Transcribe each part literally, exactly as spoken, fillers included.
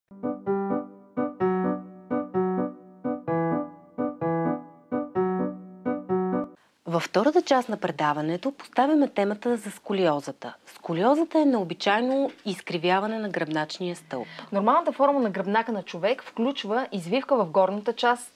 Във втората част на предаването поставяме темата за сколиозата. Сколиозата е необичайно изкривяване на гръбначния стълб. Нормалната форма на гръбнака на човек включва извивка в горната част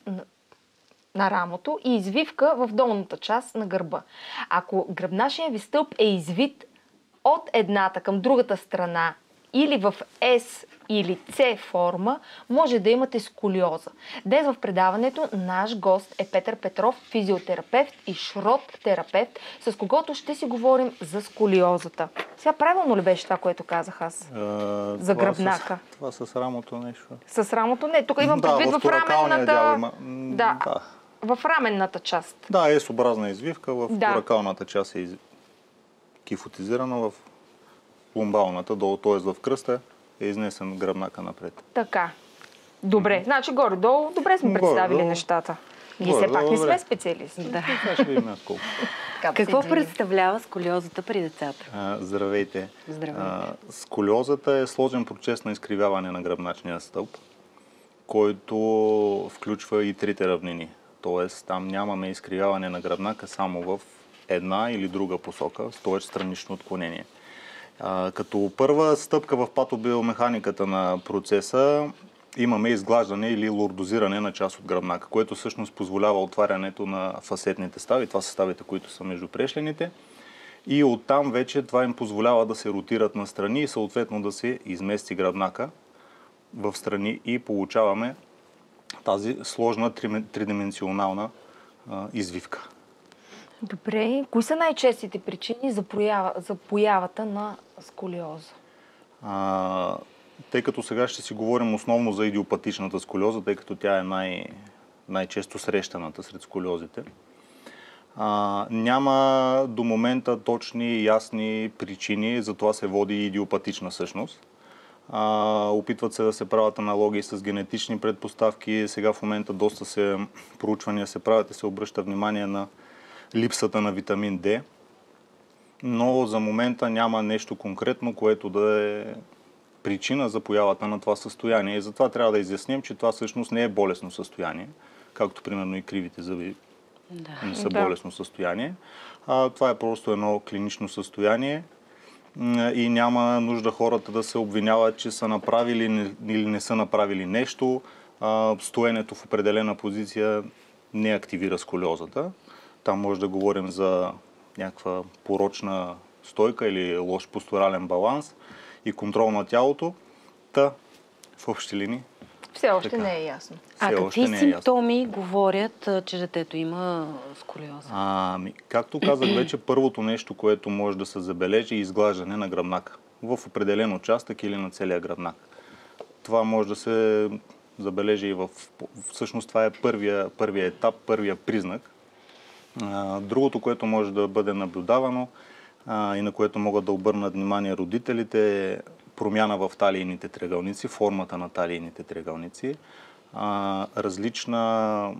на рамото и извивка в долната част на гърба. Ако гръбначният ви стълб е извит от едната към другата страна или в S или C форма, може да имате сколиоза. Днес в предаването наш гост е Петър Петров, физиотерапевт и шрот-терапевт, с когото ще си говорим за сколиозата. Сега правилно ли беше това, което казах аз? А, за гръбнака. С, това с рамото нещо. С рамото? Не, тук имам да, предвид в, в раменната... дял има... да, да, в раменната част. Да, е S-образна извивка, в да. Торакалната част е из... кифотизирана, в лумбалната, долу, т.е. в кръста е изнесен гръбнака напред. Така. Добре. Mm-hmm. Значи горе-долу добре сме представили горе, нещата. Ние все пак не сме специалисти. Да. Ще видим колко. Какво представлява сколиозата при децата? А, здравейте. Здравейте. А, сколиозата е сложен процес на изкривяване на гръбначния стълб, който включва и трите равнини. Тоест там нямаме изкривяване на гръбнака само в една или друга посока, т.е. странично отклонение. А, като първа стъпка в патобиомеханиката на процеса имаме изглаждане или лордозиране на част от гръбнака, което всъщност позволява отварянето на фасетните стави. Това са ставите, които са между прешлените. И оттам вече това им позволява да се ротират настрани и съответно да се измести гръбнака в страни и получаваме тази сложна тридименционална а, извивка. Добре. Кои са най-честите причини за, проява, за появата на сколиоза? А, тъй като сега ще си говорим основно за идиопатичната сколиоза, тъй като тя е най- най-често срещаната сред сколиозите. А, няма до момента точни и ясни причини, затова се води и идиопатична същност. А, опитват се да се правят аналогии с генетични предпоставки. Сега в момента доста се проучвания се правят и се обръща внимание на липсата на витамин Д, но за момента няма нещо конкретно, което да е причина за появата на това състояние. И затова трябва да изясним, че това всъщност не е болестно състояние, както примерно и кривите зъби да. не са да. болестно състояние. А, това е просто едно клинично състояние и няма нужда хората да се обвиняват, че са направили или не са направили нещо. А, стоенето в определена позиция не активира сколиозата. Там може да говорим за някаква порочна стойка или лош постурален баланс и контрол на тялото. Та, в общи линии. Все още така. не е ясно. А какви е симптоми ясно. говорят, че детето има сколиоза? А, ми, както казах вече, първото нещо, което може да се забележи е изглаждане на гръбнака в определен участък или на целия гръбнак. Това може да се забележи и в... Всъщност това е първия, първия етап, първия признак. Другото, което може да бъде наблюдавано а, и на което могат да обърнат внимание родителите, е промяна в талийните триъгълници, формата на талийните триъгълници, а, различна,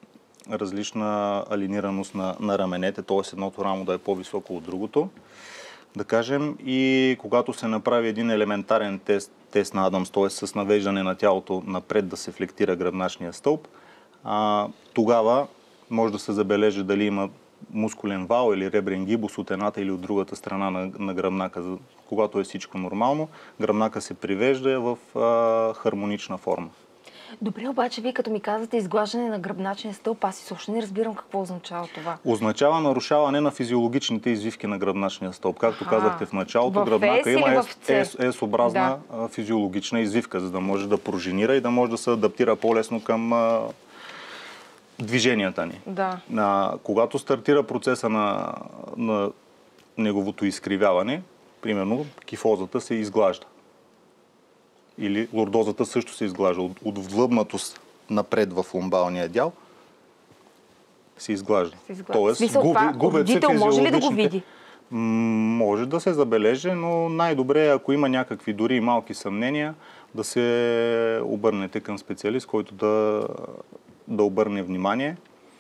различна алинираност на, на раменете, т.е. едното рамо да е по-високо от другото, да кажем, и когато се направи един елементарен тест, тест на Адамс, т.е. с навеждане на тялото напред да се флектира гръбначния стълб, а, тогава може да се забележи дали има мускулен вал или ребрен гибус от едната или от другата страна на, на гръбнака. Когато е всичко нормално, гръбнака се привежда в а, хармонична форма. Добре, обаче вие като ми казвате изглаждане на гръбначния стълб, аз изобщо не разбирам какво означава това. Означава нарушаване на физиологичните извивки на гръбначния стълб. Както а, казахте в началото, в гръбнака има S-образна да. физиологична извивка, за да може да пружинира и да може да се адаптира по-лесно към а, движенията ни. Да. А, когато стартира процеса на, на неговото изкривяване, примерно кифозата се изглажда. Или лордозата също се изглажда. От, от влъбнатост напред в лумбалния дял се изглажда. Се изглажда. Тоест, Смисъл, губи, това, губят се физиологичните... може ли да го види? Може да се забележи, но най-добре е, ако има някакви дори и малки съмнения, да се обърнете към специалист, който да, да обърне внимание,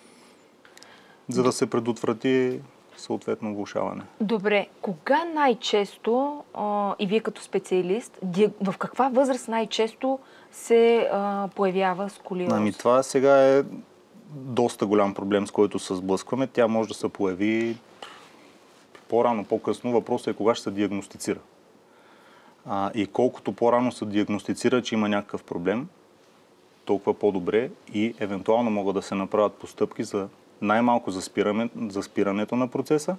за да се предотврати съответно влошаване. Добре, кога най-често, а, и вие като специалист, в каква възраст най-често се а, появява сколиоза? Ами това сега е доста голям проблем, с който се сблъскваме. Тя може да се появи по-рано, по-късно. Въпросът е кога ще се диагностицира. А, и колкото по-рано се диагностицира, че има някакъв проблем, толкова по-добре и евентуално могат да се направят постъпки за най-малко за, спиране, за спирането на процеса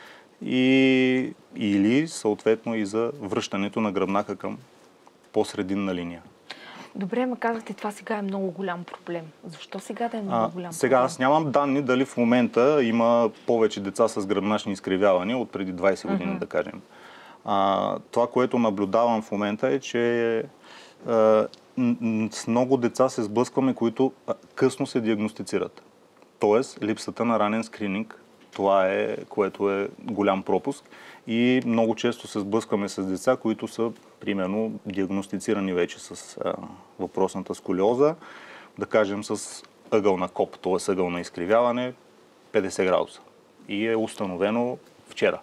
и, или съответно и за връщането на гръбнака към по-срединна линия. Добре, ма казахте, това сега е много голям проблем. Защо сега да е много А, голям сега проблем? аз нямам данни дали в момента има повече деца с гръбначни изкривявания от преди двайсет години, mm-hmm. да кажем. А, това, което наблюдавам в момента е, че а, с много деца се сблъскваме, които а, късно се диагностицират. Тоест, липсата на ранен скрининг, това е, което е голям пропуск. И много често се сблъскваме с деца, които са, примерно, диагностицирани вече с а, въпросната сколиоза, да кажем с ъгъл на коп, т.е. ъгъл на изкривяване, петдесет градуса. И е установено вчера.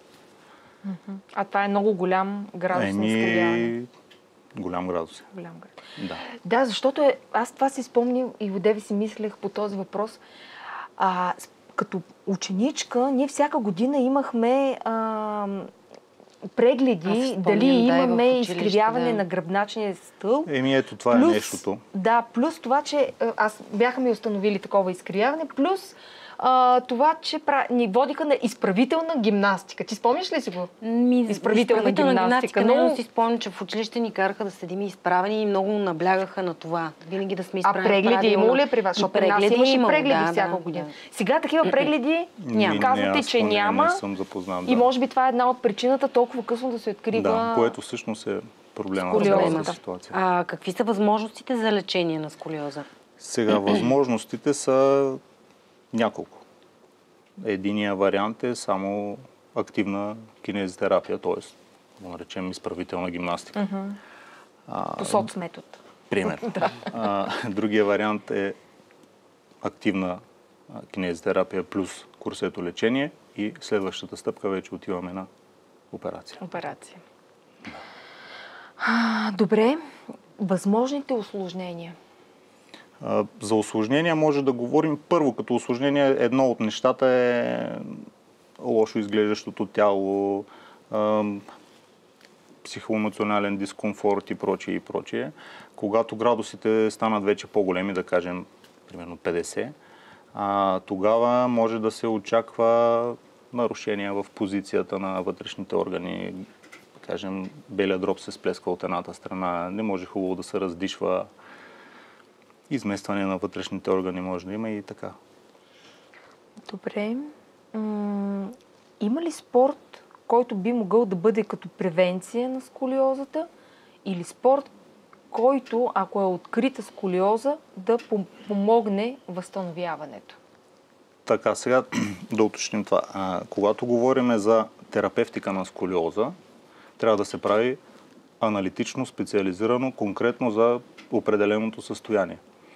А това е много голям градус Еми, на изкривяване. Голям градус. Голям градус. Да. Да, защото е, аз това си спомням и одеве си мислех по този въпрос. А, като ученичка, ние всяка година имахме а, прегледи, дали имаме да, изкривяване да. на гръбначния стълб. Еми ето това плюс, е нещото. Да, плюс това, че аз бяха ми установили такова изкривяване, плюс а, това, че пра... ни водиха на изправителна гимнастика. Ти спомняш ли си го? Ми, изправителна, изправителна гимнастика. гимнастика но... но си спомням, че в училище ни караха да седим изправени и много наблягаха на това. Винаги да сме изправени. А прегледи имало ли при вас? Защото при нас имаше имало, прегледи да, всяка да, година. Да. Сега такива прегледи няма. Казвате, не, че не, няма. Не съм запознат, да. И може би това е една от причината толкова късно да се открива. Да, което всъщност е проблема в тази ситуация. А какви са възможностите за лечение на сколиоза? Сега, възможностите са няколко. Единия вариант е само активна кинезитерапия, т.е. да наречем изправителна гимнастика. Mm-hmm. А, По соцметод. Пример. да. а, другия вариант е активна кинезитерапия плюс курсето лечение и следващата стъпка вече отиваме на операция. Операция. А, добре. Възможните усложнения. За усложнения може да говорим първо, като усложнение едно от нещата е лошо изглеждащото тяло, психоемоционален дискомфорт и прочие и прочие. Когато градусите станат вече по-големи, да кажем примерно петдесет, тогава може да се очаква нарушения в позицията на вътрешните органи. Да кажем, белия дроб се сплесква от едната страна, не може хубаво да се раздишва. Изместване на вътрешните органи може да има и така. Добре. М- има ли спорт, който би могъл да бъде като превенция на сколиозата? Или спорт, който, ако е открита сколиоза, да помогне възстановяването? Така, сега да уточним това. А, когато говорим за терапевтика на сколиоза, трябва да се прави аналитично, специализирано, конкретно за определеното състояние.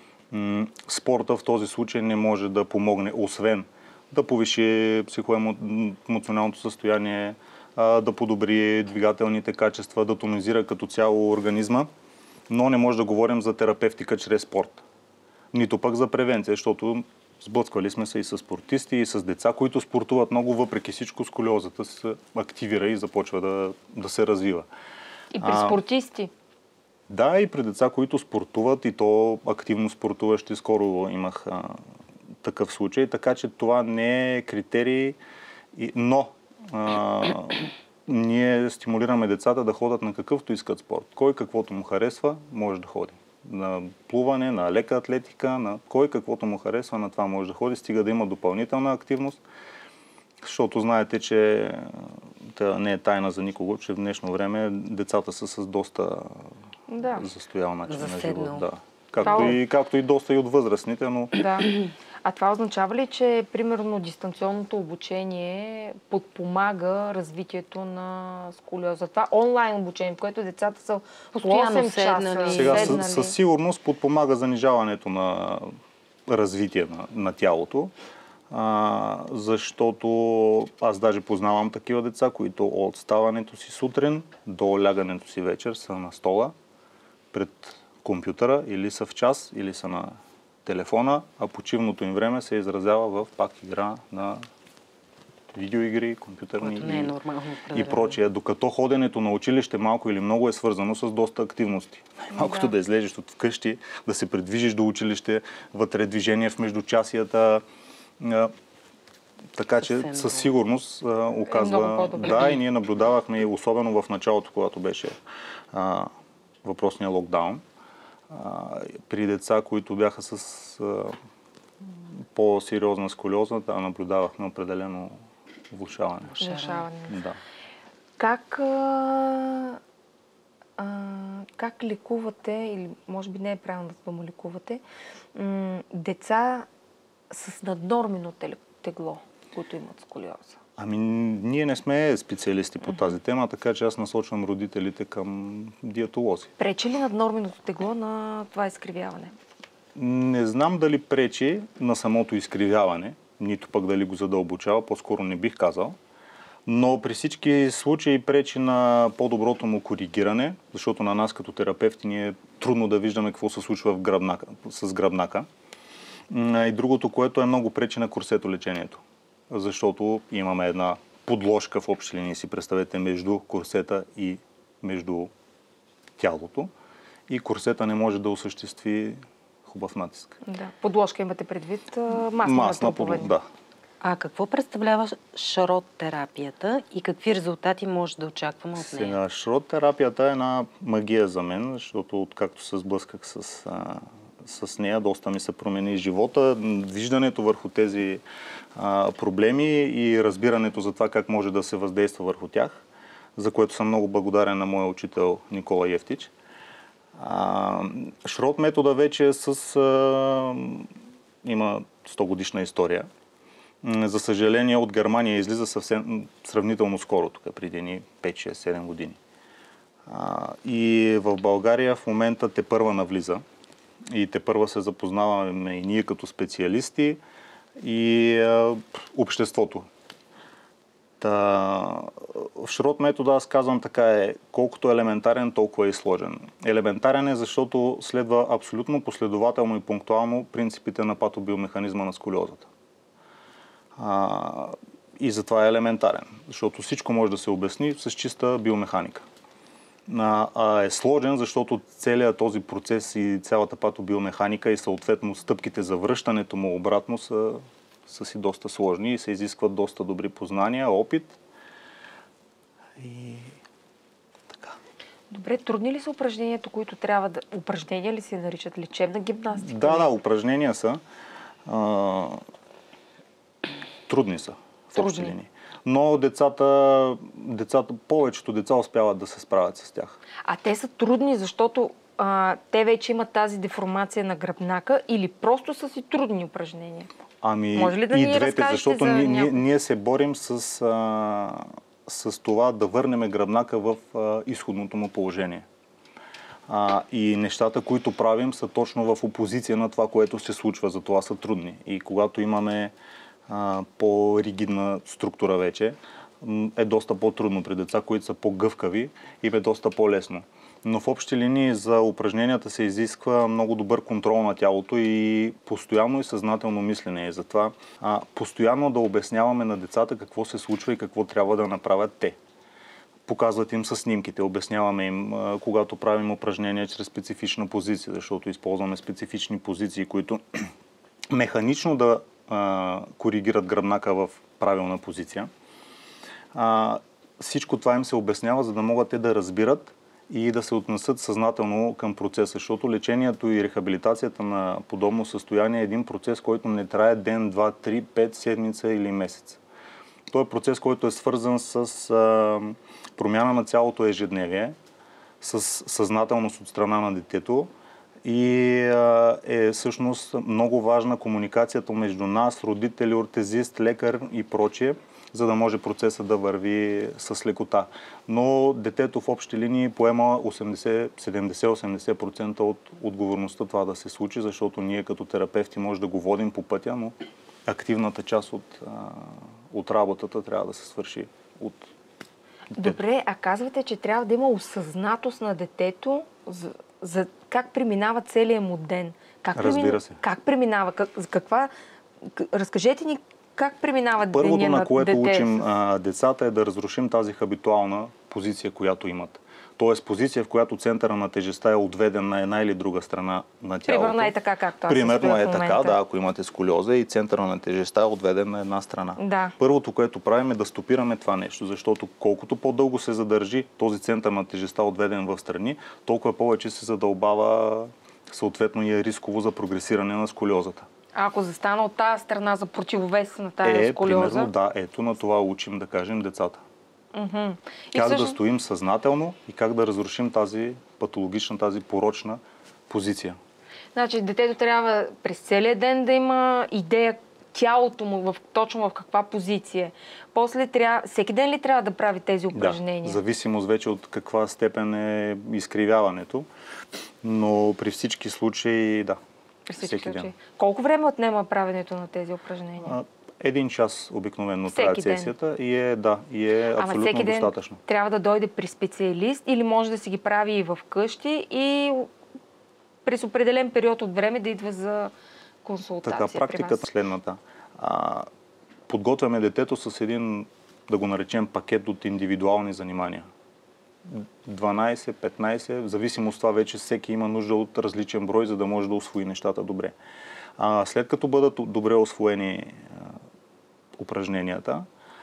Спорта в този случай не може да помогне, освен да повиши психоемоционалното състояние, да подобри двигателните качества, да тонизира като цяло организма, но не може да говорим за терапевтика чрез спорт. Нито пък за превенция, защото сблъсквали сме се и с спортисти, и с деца, които спортуват много, въпреки всичко сколиозата се активира и започва да, да се развива. И при спортисти? Да, и при деца, които спортуват, и то активно спортуващи. Скоро имах а, такъв случай, така че това не е критерий, но а, ние стимулираме децата да ходят на какъвто искат спорт. Кой каквото му харесва, може да ходи. На плуване, на лека атлетика, на кой каквото му харесва, на това може да ходи, стига да има допълнителна активност, защото знаете, че та не е тайна за никого, че в днешно време децата са с доста да. застоял начин на Заседнал. живот. Да. Както, това... и, както и доста и от възрастните, но... Да. А това означава ли, че примерно дистанционното обучение подпомага развитието на сколиоза? Това онлайн обучение, в което децата са постоянно осем часа. Сега със, със сигурност подпомага занижаването на развитие на, на тялото, а, защото аз даже познавам такива деца, които от ставането си сутрин до лягането си вечер са на стола пред компютъра, или са в час, или са на телефона, а почивното им време се изразява в пак игра на видеоигри, компютърни Което не е нормално, и, и прочие. Докато ходенето на училище малко или много е свързано с доста активности. Малкото да. да излезеш от вкъщи, да се придвижиш до училище, вътре движение в междучасията. Така че Съвсем със сигурност а, оказва... Е да, и ние наблюдавахме, и особено в началото, когато беше а, въпросния локдаун, а, при деца, които бяха с а, по-сериозна сколиоза, да, наблюдавахме определено влошаване. Влошаване. Да. Как, а, а, как лекувате, или може би не е правилно да дума лекувате, м- деца с наднормено тегло, които имат сколиоза? Ами, ние не сме специалисти по тази тема, така че аз насочвам родителите към диетолози. Пречи ли наднорменото тегло на това изкривяване? Не знам дали пречи на самото изкривяване, нито пък дали го задълбочава, по-скоро не бих казал. Но при всички случаи пречи на по-доброто му коригиране, защото на нас като терапевти ни е трудно да виждаме какво се случва в гръбнака, с гръбнака. И другото, което е много пречи на курсетолечението, защото имаме една подложка в общи линии, си представете, между курсета и между тялото. И курсета не може да осъществи хубав натиск. Да. Подложка имате предвид масна, масна подложка, да. А какво представлява шрот-терапията и какви резултати може да очакваме от нея? Сега, шрот-терапията е една магия за мен, защото откакто се сблъсках с, а, с нея, доста ми се промени живота. Виждането върху тези а, проблеми и разбирането за това как може да се въздейства върху тях, за което съм много благодарен на моя учител Никола Евтич. А, шрот метода вече е с... А, има сто годишна история. За съжаление, от Германия излиза съвсем сравнително скоро, тук преди ни пет шест седем години. А, и в България в момента тепърва навлиза. И тепърва се запознаваме и ние като специалисти, и а, обществото. Та, в шрот метода аз казвам така е, колкото елементарен, толкова и сложен. Елементарен е, защото следва абсолютно последователно и пунктуално принципите на патобиомеханизма на сколиозата. А, и затова е елементарен, защото всичко може да се обясни с чиста биомеханика. А, а е сложен, защото целият този процес и цялата патобиомеханика и съответно стъпките за връщането му обратно са, са си доста сложни и се изискват доста добри познания, опит и така. Добре, трудни ли са упражнението, които трябва да... Упражнения ли се наричат? Лечебна гимнастика? Да, да, упражнения са. А... Трудни са в общи линии. Но децата, децата, повечето деца успяват да се справят с тях. А те са трудни, защото а, те вече имат тази деформация на гръбнака или просто са си трудни упражнения? Ами може ли да и ни двете, защото за ние, някой... ние, ние се борим с, а, с това да върнем гръбнака в а, изходното му положение. А, и нещата, които правим, са точно в опозиция на това, което се случва. Затова са трудни. И когато имаме по-ригидна структура вече, е доста по-трудно при деца, които са по-гъвкави и е доста по-лесно. Но в общи линии за упражненията се изисква много добър контрол на тялото и постоянно и съзнателно мислене. И затова а, постоянно да обясняваме на децата какво се случва и какво трябва да направят те. Показват им със снимките, обясняваме им, а, когато правим упражнения чрез специфична позиция, защото използваме специфични позиции, които механично да а, коригират гръбнака в правилна позиция. А, всичко това им се обяснява, за да могат те да разбират и да се отнесат съзнателно към процеса, защото лечението и рехабилитацията на подобно състояние е един процес, който не трае ден, два, три, пет, седмица или месец. Той е процес, който е свързан с а, промяна на цялото ежедневие, с съзнателност от страна на детето и а, е всъщност много важна комуникацията между нас, родители, ортезист, лекар и прочие, за да може процесът да върви с лекота. Но детето в общи линии поема седемдесет-осемдесет процента от отговорността това да се случи, защото ние като терапевти може да го водим по пътя, но активната част от, от работата трябва да се свърши от детето. Добре, а казвате, че трябва да има осъзнатост на детето, за, за как преминава целият му ден. Как Разбира премина... се. Как преминава? Как... Каква... Разкажете ни как преминава Първото, деня на на което дете учим с... а, децата, е да разрушим тази хабитуална позиция, която имат. Тоест позиция, в която центъра на тежестта е отведен на една или друга страна на тялото. Примерно е така, както аз се Примерно стоя е в така, момента. да, ако имате сколиоза и центъра на тежестта е отведен на една страна. Да. Първото, което правим, е да стопираме това нещо, защото колкото по-дълго се задържи този център на тежестта отведен в страни, толкова повече се задълбава съответно и е рисково за прогресиране на сколиозата. А ако застана от тази страна за противовес на тази Е, сколиоза? примерно, да, ето на това учим, да кажем, децата. Mm-hmm. Как всъщност... да стоим съзнателно и как да разрушим тази патологична, тази порочна позиция. Значи детето трябва през целия ден да има идея тялото му в, точно в каква позиция. После трябва, всеки ден ли трябва да прави тези упражнения? Да, зависимост вече от каква степен е изкривяването, но при всички случаи, да. При всички всеки случаи. ден. Колко време отнема правенето на тези упражнения? А, един час обикновено Всеки трае ден. сесията и е, да, и е Ама абсолютно всеки ден достатъчно. трябва да дойде при специалист или може да си ги прави и в къщи и през определен период от време да идва за консултация. Така, практиката следната. А, подготвяме детето с един, да го наречем, пакет от индивидуални занимания. дванайсет, петнайсет, в зависимост от това вече всеки има нужда от различен брой, за да може да усвои нещата добре. А, след като бъдат добре усвоени а, упражненията,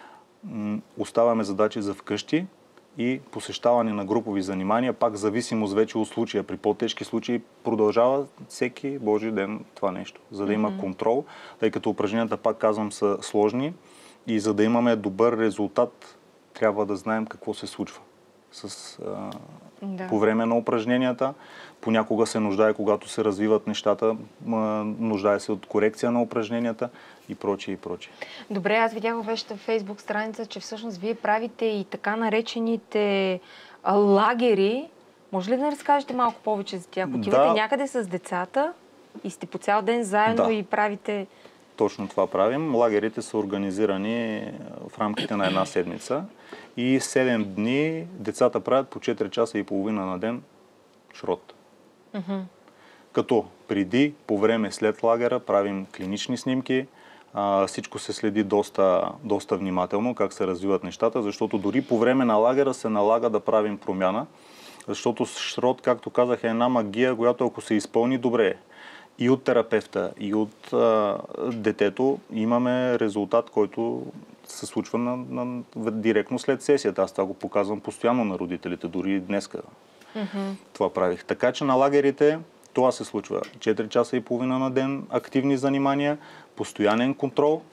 м- оставяме задачи за вкъщи и посещаване на групови занимания, пак зависимост вече от случая. При по-тежки случаи продължава всеки Божи ден това нещо, за да има контрол, тъй като упражненията, пак казвам, са сложни и за да имаме добър резултат, трябва да знаем какво се случва с, а, Да. по време на упражненията. Понякога се нуждае, когато се развиват нещата, а, нуждае се от корекция на упражненията и прочее и прочее. Добре, аз видях във вашата фейсбук страница, че всъщност вие правите и така наречените а, лагери. Може ли да разкажете малко повече за тях? Отивате Да. някъде с децата и сте по цял ден заедно Да. и правите... Точно това правим. Лагерите са организирани в рамките на една седмица и седем дни децата правят по четири часа и половина на ден шрот. Mm-hmm. Като преди, по време, след лагера правим клинични снимки, а, всичко се следи доста, доста внимателно как се развиват нещата, защото дори по време на лагера се налага да правим промяна, защото шрот, както казах, е една магия, която ако се изпълни добре и от терапевта, и от а, детето, имаме резултат, който се случва на, на, директно след сесията. Аз това го показвам постоянно на родителите, дори и днеска Mm-hmm. това правих. Така че на лагерите това се случва. четири часа и половина на ден активни занимания, постоянен контрол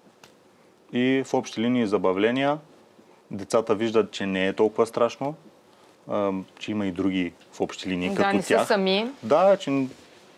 и в общи линии забавления. Децата виждат, че не е толкова страшно, а, че има и други в общи линии Да, като не са тях. сами. Да, че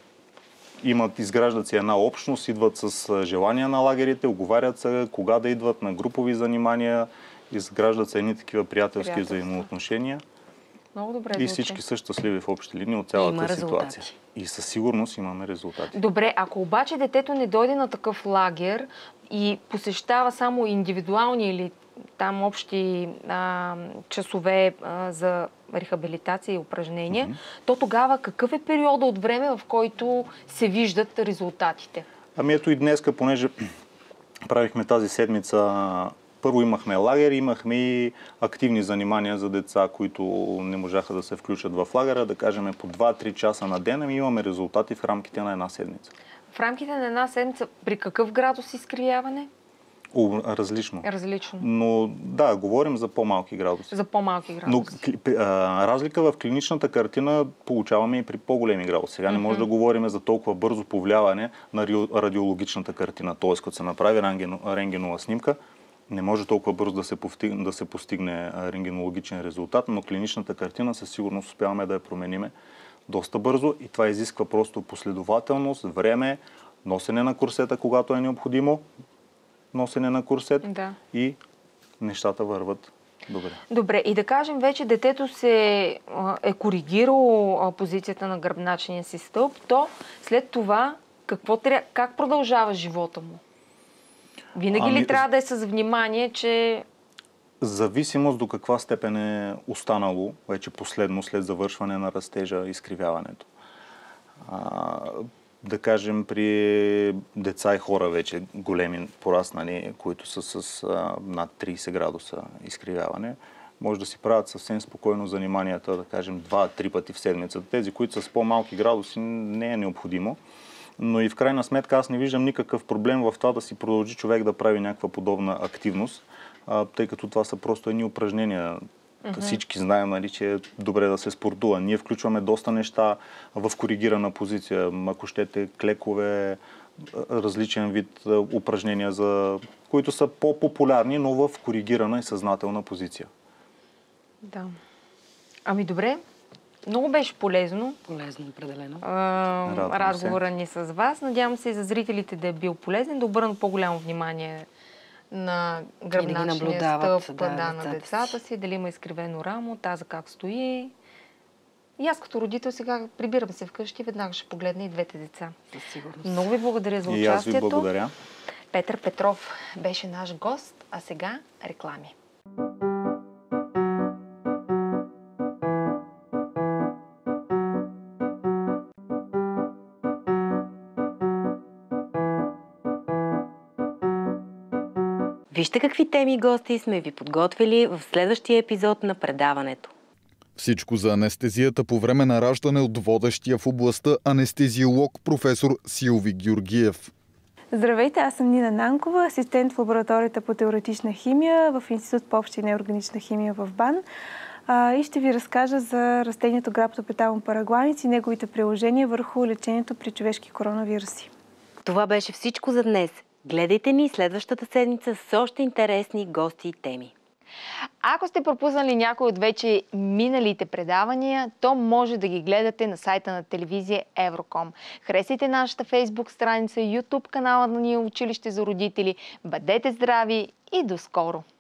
имат, изграждат си една общност, идват с желания на лагерите, оговарят се кога да идват на групови занимания, изграждат се едни такива приятелски Приятелства. взаимоотношения. Много добре И звучи. всички са щастливи в общи линии от цялата Има ситуация. резултати. И със сигурност имаме резултати. Добре, ако обаче детето не дойде на такъв лагер и посещава само индивидуални или там общи а, часове а, за рехабилитация и упражнения, mm-hmm. то тогава какъв е периода от време, в който се виждат резултатите? Ами ето и днеска, понеже правихме тази седмица, първо имахме лагер, имахме и активни занимания за деца, които не можаха да се включат в лагера, да кажем по два-три часа на ден, ами имаме резултати в рамките на една седмица. В рамките на една седмица при какъв градус изкривяване? О, различно. Различно. Но да, говорим за по-малки градуси. За по-малки Но градуси. а, разлика в клиничната картина получаваме и при по-големи градуси. Сега не може да говорим за толкова бързо повлияване на радиологичната картина. Т.е. като се направи рентген, рентгенова снимка, не може толкова бързо да се, постигне, да се постигне рентгенологичен резултат, но клиничната картина със сигурност успяваме да я промениме доста бързо и това изисква просто последователност, време, носене на курсета, когато е необходимо, носене на курсет Да. и нещата върват добре. Добре, и да кажем вече детето се а, е коригирало а, позицията на гръбначния си стълб, то след това какво тря... как продължава живота му? Винаги Ами, ли трябва да е с внимание, че зависимост до каква степен е останало вече последно след завършване на растежа изкривяването. А, да кажем, при деца и хора вече големи пораснали, които са с а, над трийсет градуса изкривяване, може да си правят съвсем спокойно заниманията, да кажем, два-три пъти в седмицата. Тези, които са с по-малки градуси, не е необходимо. Но и в крайна сметка аз не виждам никакъв проблем в това да си продължи човек да прави някаква подобна активност, а, тъй като това са просто едни упражнения. Mm-hmm. Всички знаем, нали, че е добре да се спортува. Ние включваме доста неща в коригирана позиция. Ако щете, клекове, различен вид упражнения, за... които са по-популярни, но в коригирана и съзнателна позиция. Да. Ами добре. Много беше полезно. Полезно, определено. А, разговора ни с вас. Надявам се и за зрителите да е бил полезен, да обърнат по-голямо внимание на гръбначния да стълб да, да, на децата си, дали има изкривено рамо, таза как стои. И аз като родител сега прибирам се вкъщи, веднага ще погледна и двете деца. Със сигурност. Много ви благодаря за участието. И аз ви благодаря. Петър Петров беше наш гост, а сега реклами. Вижте какви теми и гости сме ви подготвили в следващия епизод на предаването. Всичко за анестезията по време на раждане от водещия в областта анестезиолог професор Силви Георгиев. Здравейте, аз съм Нина Нанкова, асистент в лабораторията по теоретична химия в Институт по обща и неорганична химия в БАН. И ще ви разкажа за растението Грапторапеталум парагланец и неговите приложения върху лечението при човешки коронавируси. Това беше всичко за днес. Гледайте ни следващата седмица с още интересни гости и теми. Ако сте пропуснали някой от вече миналите предавания, то може да ги гледате на сайта на телевизия Евроком. Харесайте нашата Фейсбук страница, Ютуб канала на Ние училище за родители. Бъдете здрави и до скоро!